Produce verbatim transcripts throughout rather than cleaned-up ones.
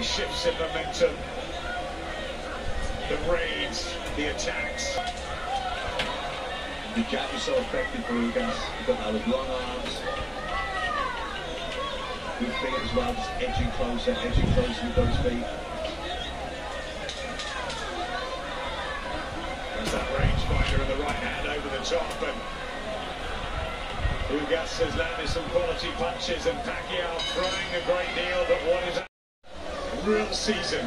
shifts in momentum, the raids, the attacks. The jab is so effective for Ugas. You've got those long arms. Good feet as well, just edging closer, edging closer with those feet. There's that rangefinder in the right hand over the top, and Ugas has landed some quality punches, and Pacquiao throwing a great deal, but what is a real season?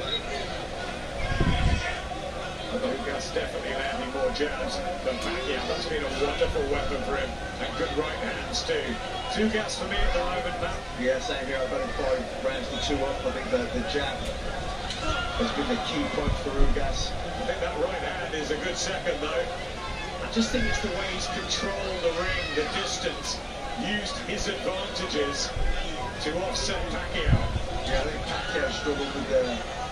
Ugas definitely landing more jabs than Pacquiao. That's been a wonderful weapon for him, and good right hands too. Two gas for me at the moment, Matt. Yeah, same here. I've got it five rounds to two up. I think the, the jab has been the key point for Ugas. I think that right hand is a good second, though. I just think it's the way he's controlled the ring, the distance, used his advantages to offset Pacquiao. Yeah, I think Pacquiao struggled with the...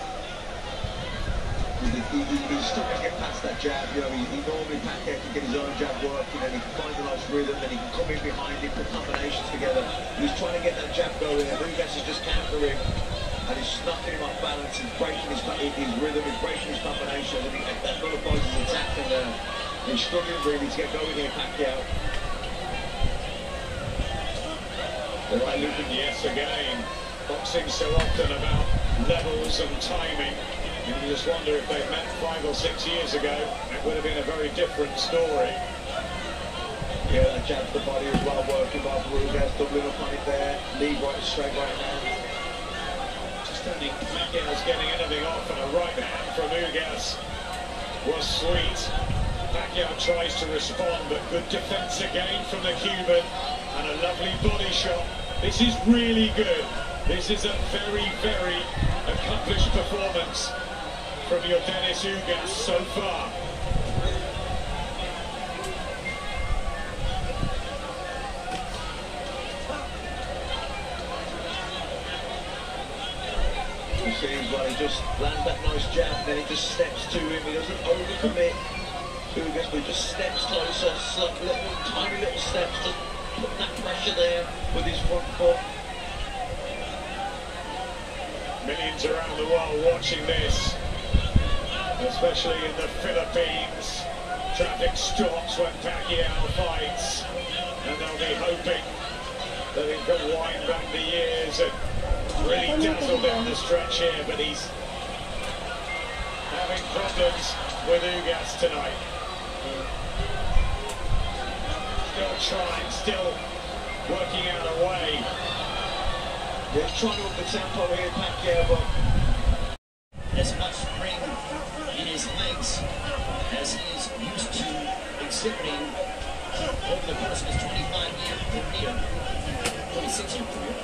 With the he, he, he struggled to get past that jab. You know, he, he normally Pacquiao can get his own jab working, and he can find a nice rhythm, and he can come in behind him, put combinations together. He's trying to get that jab going, and Ugas is just countering, and he's knocking him off balance, he's breaking his, his rhythm, he's breaking his combinations, and he, that nullifies his attack, and uh, he's struggling really to get going here, Pacquiao. The right looping, yes, again. Boxing so often about levels and timing. You just wonder if they met five or six years ago, it would have been a very different story. Yeah, that jab to the body as well, working by Ugas, doubling up on it there, lead right, straight right hand. Just don't think Pacquiao's getting anything off, and a right hand from Ugas was sweet. Pacquiao tries to respond, but good defense again from the Cuban, and a lovely body shot. This is really good. This is a very, very accomplished performance from Yordenis Ugas so far. You see as well, he just lands that nice jab, and then he just steps to him. He doesn't overcommit, Ugas, but he just steps closer, slip, little, tiny little steps, just putting that pressure there with his front foot. Millions around the world watching this, especially in the Philippines. Traffic stops when Pacquiao fights, and they'll be hoping that he can wind back the years and really dazzle down the stretch here, but he's having problems with Ugas tonight. Still trying, still working out a way. He's trying to up the tempo here, Pacquiao, but as much spring in his legs as he is used to exhibiting over the course of his twenty-five year career, twenty-six year career.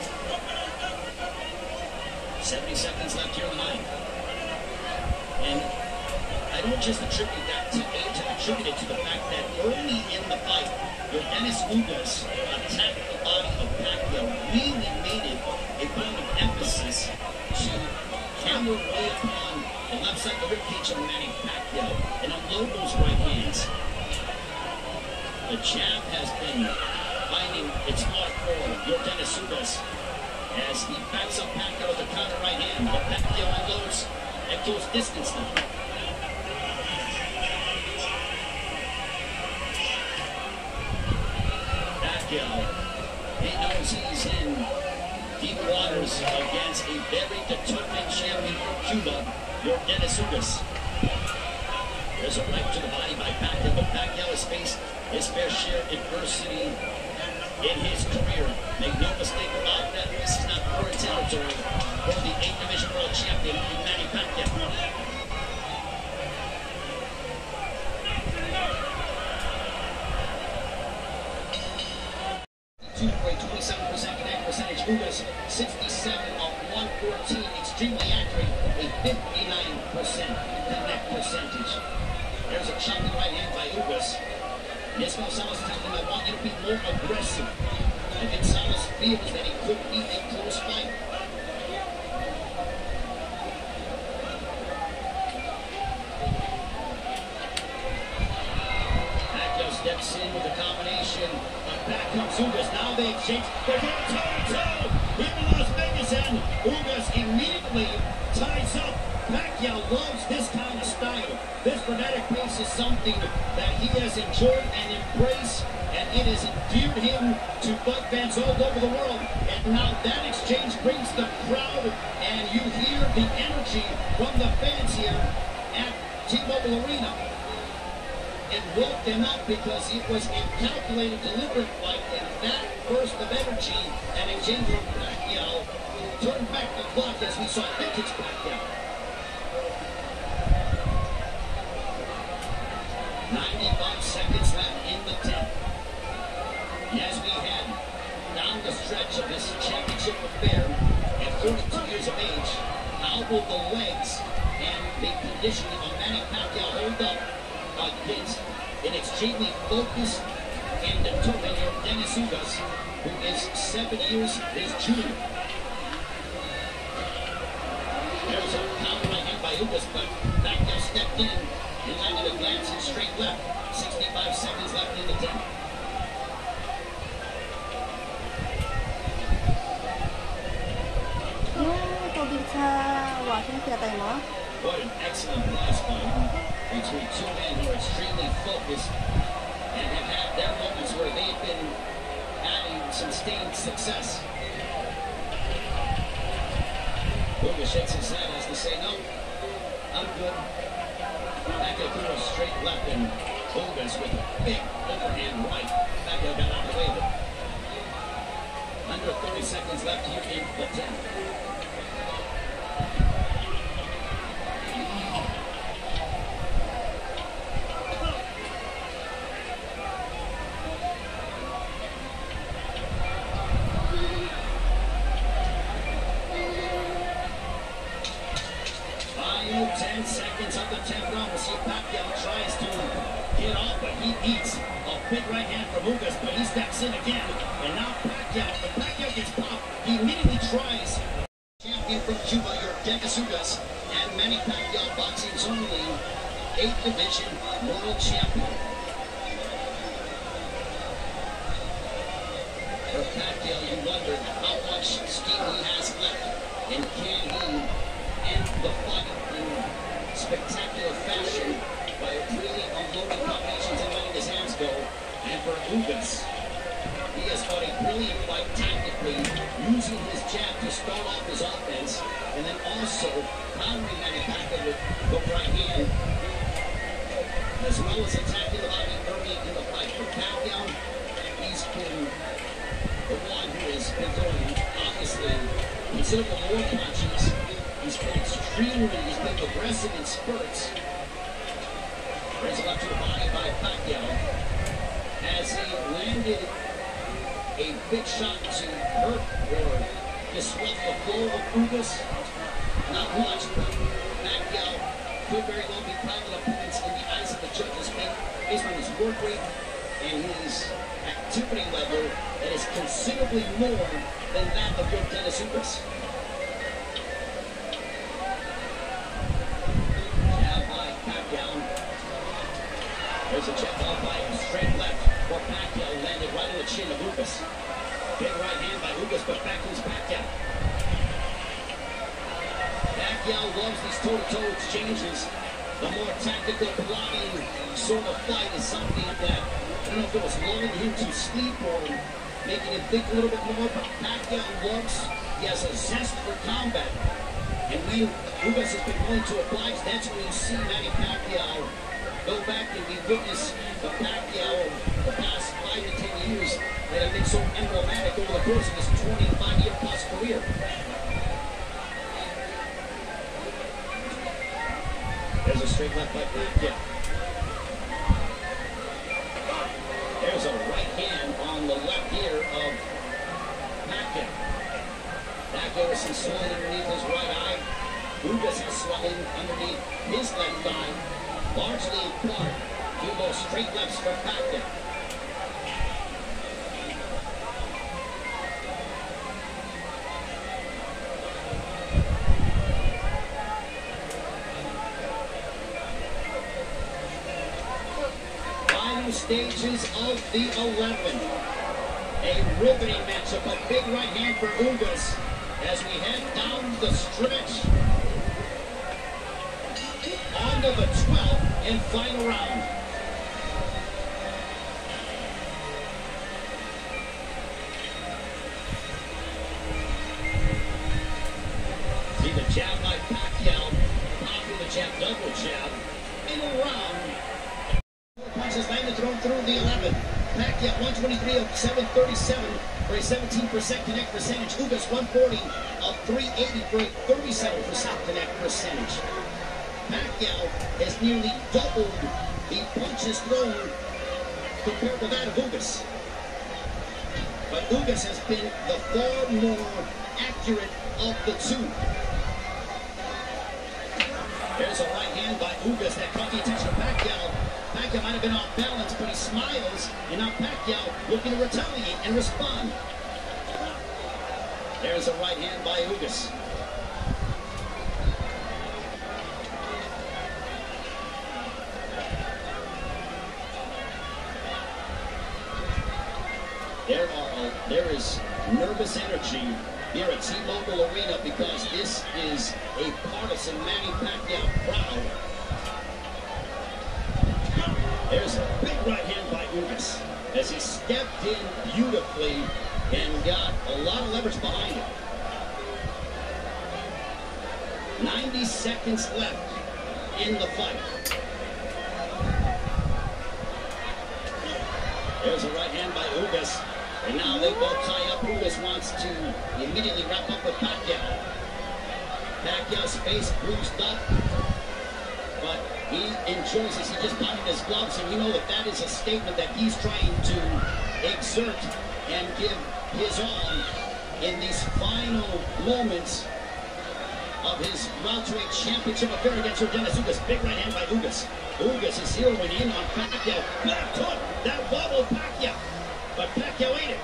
seventy seconds left here in the ninth. And I don't just attribute that to age, I attribute it to the fact that early in the fight, Yordenis Ugas attacked the body of Pacquiao, really made it a point of emphasis to hammer away upon the left side of the ribcage of Manny Pacquiao and unload those right hands. The jab has been finding its mark for Yordenis Ugas as he backs up Pacquiao with a counter right hand, but Pacquiao unloads at close distance now. He knows he's in deep waters against a very determined champion from Cuba, Yordenis Ugas. There's a right to the body by Pacquiao, but Pacquiao has faced his fair share of adversity in his career. Make no mistake about that, this is not foreign territory for the eighth division world champion, Manny Pacquiao. twenty-seven percent connect percentage, Ugas sixty-seven of one fourteen, extremely accurate, a fifty-nine percent connect percentage. There's a chopping right hand by Ugas. Yes, Gonzalez telling him, I want you to be more aggressive. And Gonzalez feels that he could be a close fight. Pacquiao steps in with a combination. Back comes Ugas. Now they exchange. They're going toe to toe in Las Vegas, and Ugas immediately quickly, ties up. Pacquiao loves this kind of style. This frenetic pace is something that he has enjoyed and embraced, and it has endeared him to fight fans all over the world. And now that exchange brings the crowd, and you hear the energy from the fans here at T-Mobile Arena. It woke them up because it was a calculated, deliberate fight, and that burst of energy and exchange from Pacquiao turned back the clock as we saw vintage Pacquiao. ninety-five seconds left in the tenth. As we head down the stretch of this championship affair at forty-two years of age, how will the legs and the conditioning of Manny Pacquiao hold up against an extremely focused and determined Dennis Ugas, who is seven years his junior? There's a counter right hand by Ugas, but Pacquiao stepped in and landed a glancing straight left. sixty-five seconds left in the tenth. What an excellent last fight between two men who are extremely focused and have had their moments where they've been having sustained success. Ugas shakes his head as to say, no, I'm good. Pacquiao threw a straight left, and Ugas with a big overhand right. Pacquiao got out of the way of it. Under thirty seconds left here in the tenth. ten seconds of the tenth round. We'll see if Pacquiao tries to get off, but he eats a big right hand from Ugas, but he steps in again. And now Pacquiao, when Pacquiao gets popped, he immediately tries. Champion from Cuba, your Dennis Ugas, and Manny Pacquiao, boxing's only eighth division world champion. For Pacquiao, you wonder how much steam he has left, and can he end the fight in spectacular fashion by really unloading combinations and letting his hands go. And for Ugas, he has fought a brilliant fight tactically, using his jab to start off his offense, and then also countering Manny Pacquiao with the right hand, as well as attacking the body early in the fight. For Pacquiao, he's been the one who has been throwing, obviously, considerable more punches. He's been extremely, he's been aggressive in spurts. Brings it up to the body by Pacquiao. As he landed a big shot to hurt or disrupt the flow of Ugas. Not much, but Pacquiao could very well be proud of the points in the eyes of the judges based on his work rate and his activity level that is considerably more than that of your Dennis Ugas. There's a check off by him, straight left for Pacquiao, landed right on the chin of Ugas. Big right hand by Ugas, but back comes Pacquiao. Pacquiao loves these toe-to-toe exchanges. The more tactical, plotting sort of fight is something that, I don't know if it was lulling him to sleep or making him think a little bit more, but Pacquiao loves, he has a zest for combat. And when Ugas has been willing to oblige, that's when you see Manny Pacquiao go back and we witness the Pacquiao of the past five to ten years that have been so emblematic over the course of his twenty-five year plus career. There's a straight left by Pacquiao. There's a right hand on the left ear of Pacquiao. Pacquiao has some swelling underneath his right eye. Ugas has swelling underneath his left eye. Largely in part to those straight lefts for Pacquiao. Final stages of the eleven. A riveting matchup, a big right hand for Ugas as we head down the stretch. On to the twelfth and final round. See the jab by Pacquiao. Popping the jab, double jab. Final round. Four punches landed, thrown through the eleven. Pacquiao one twenty-three of seven thirty-seven for a seventeen percent connect percentage. Ugas one forty of three eighty for a thirty-seven percent connect percentage. Pacquiao has nearly doubled the punches thrown compared to that of Ugas. But Ugas has been the far more accurate of the two. There's a right hand by Ugas that caught the attention of Pacquiao. Pacquiao might have been off balance, but he smiles, and now Pacquiao looking to retaliate and respond. There's a right hand by Ugas. There are there is nervous energy here at T-Mobile Arena because this is a partisan Manny Pacquiao crowd. There's a big right hand by Ugas as he stepped in beautifully and got a lot of leverage behind him. ninety seconds left in the fight. There's a right hand by Ugas. And now they both tie up. Ugas wants to immediately wrap up with Pacquiao. Pacquiao's face bruised up, but he enjoys this. He just buttoned his gloves, and you know that that is a statement that he's trying to exert and give his all in these final moments of his welterweight championship affair against Dennis Ugas. Big right hand by Ugas. Ugas is zeroing in on Pacquiao. Left hook, that wobbled Pacquiao. But Pacquiao ate it.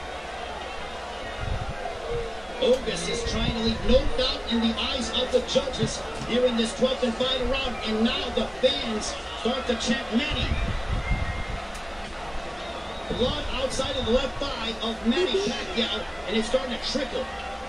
Ugas is trying to leave no doubt in the eyes of the judges here in this twelfth and final round. And now the fans start to chant Manny. Blood outside of the left thigh of Manny Pacquiao, and it's starting to trickle.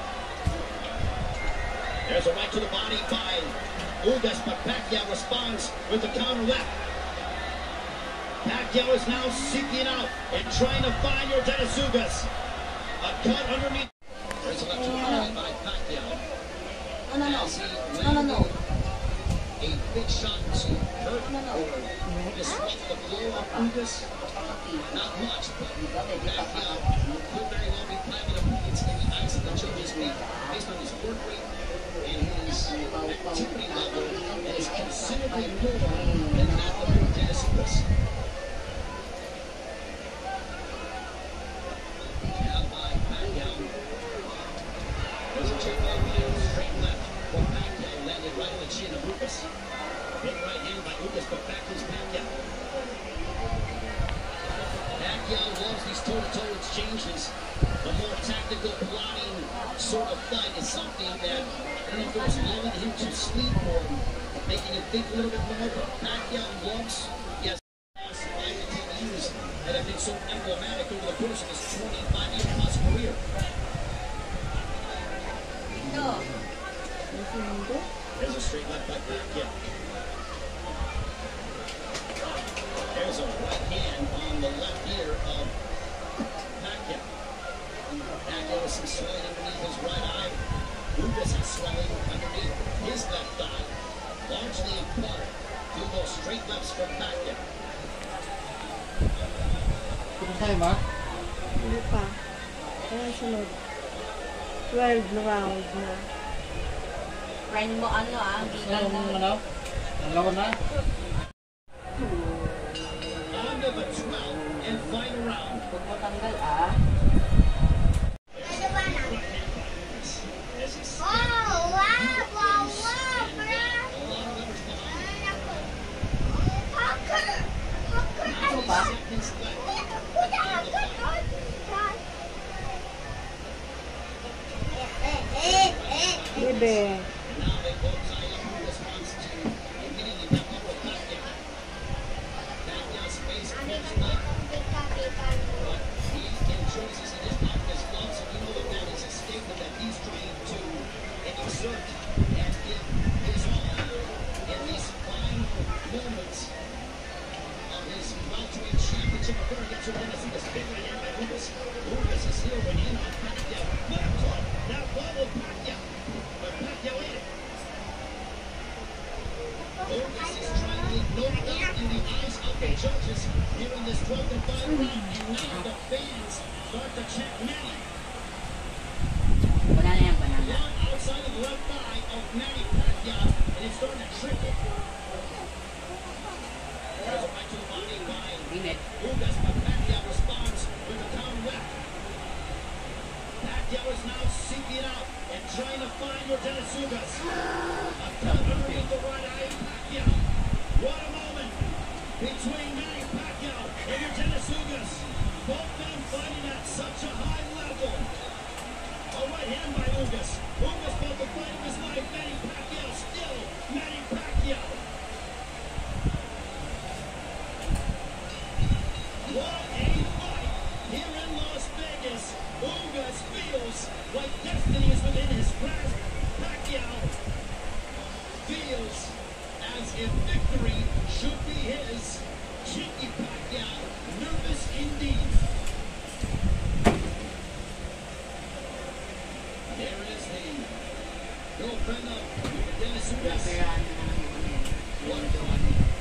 There's a right to the body by Ugas, but Pacquiao responds with the counter left. Pacquiao is now seeking out and trying to find Yordenis Ugas. A cut underneath. There's a left to the body by Pacquiao. No, no, no. As he No, no, no. a big shot to hurt No, no. or disrupt the flow of Ugas. Not much, but Pacquiao could very well be climbing opponents in the eyes of the judges based on his work rate and his activity level that is considerably more than that of Yordenis Ugas. Big right hand by Ugas, but back is Pacquiao. Pacquiao loves these toe-to-toe exchanges. The more tactical, plotting sort of fight is something that, I don't know if it was lulling him to sleep or making him think a little bit more, but Pacquiao loves, yes, last five to ten years that have been so emblematic over the course of his twenty-five year plus career. No. There's a straight left by Pacquiao. There's a right hand on the left ear of Pacquiao. Pacquiao has some swelling underneath his right eye. Ugas has swelling underneath his left eye, largely in part to those straight lefts from Pacquiao. Kumusta ba? Hindi pa. Kaya sunod. twelve round na. Friend mo ano ah, gigal Ano na. ano? Ang lawan na? On to the twelfth and final round. Huwag mo tanggal ah. As he steps Oh, wow, wow, wow, bro. a lot of leverage behind him. Hacker. Hacker. Ano ba? Seconds left. Bebe. Now they both tie up. Ugas wants to immediately wrap up with Pacquiao. Pacquiao's face closed up, but he enjoys this. He just popped his gloves, and you know that that is a statement that he's trying to exert and give his all in these fine moments of his welterweight championship affair against Dennis Ugas. Big right hand by Ugas. Ugas is here went in on Pacquiao. Left hook. Now followed Pacquiao. But Pacquiao ate it. Ugas is trying to look no doubt in the eyes of the judges here in this twelfth and final round. And now the fans start to chant Manny. Wala na yan, wala na. One outside of the left thigh of Manny Pacquiao, and it's starting to trickle. There's a right to the body by Init. Ugas, but Pacquiao responds with a counter left. Pacquiao is now seeking out and trying to find Yordenis Ugas. A counter underneath the right eye of Pacquiao. What a moment between Manny Pacquiao and Yordenis Ugas. Both men fighting at such a high level. A right hand by Ugas. Ugas fought the fight of his life. Manny Pacquiao still Manny Pacquiao. What a fight here in Las Vegas. Ugas feels like destiny is within his grasp. Pacquiao feels as if victory should be his. Cheeky Pacquiao, nervous indeed. There is the girlfriend of Dennis Ugas. Napiraan na naman yung ano yan. What